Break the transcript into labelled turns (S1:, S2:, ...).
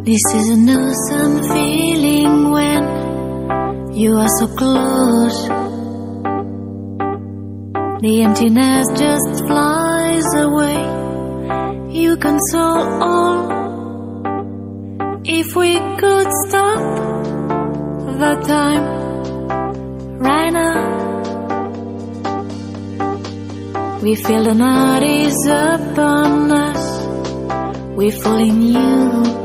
S1: This is an awesome feeling when you are so close. The emptiness just flies away. You console all. If we could stop the time right now, we feel the night is upon us. We fall in you.